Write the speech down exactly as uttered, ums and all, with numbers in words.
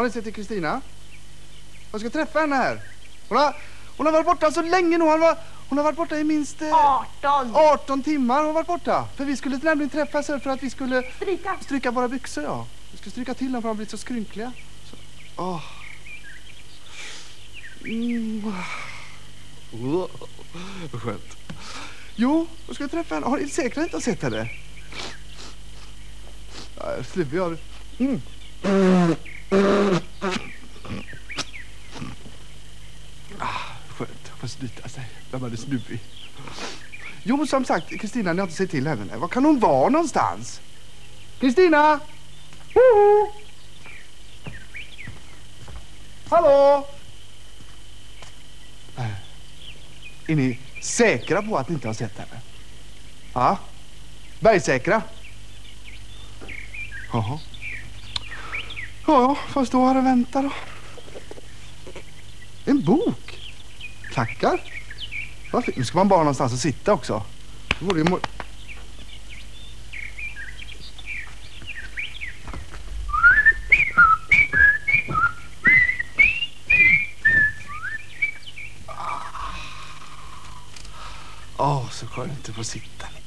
ni sett till Kristina? Jag ska träffa henne här. Hon har, hon har varit borta så länge nu. Hon, var, hon har varit borta i minst eh, arton. arton timmar. Hon har varit borta. För vi skulle nämligen träffas här för att vi skulle Stryka. stryka våra byxor, ja. Vi skulle stryka till dem för att de blivit så skrynkliga. Så, åh. Mm. Oh. Skönt. Jo, jag ska träffa henne. Har ni säkert inte sett henne? Ja, slipper jag. Mm. Ah, skönt. Får slita sig. Vem hade snubbig? Jo, som sagt, Kristina, ni har inte sett till henne. Var kan hon vara någonstans? Kristina! Woho! Hallå! Äh. Är ni säkra på att ni inte har sett henne? Ja. Bergsäkra? Jaha. Ja, fast då har det väntat då. En bok? Tackar. Varför? Nu ska man bara någonstans att sitta också. Det vore ju må... Åh, oh, så skönt att få sitta lite.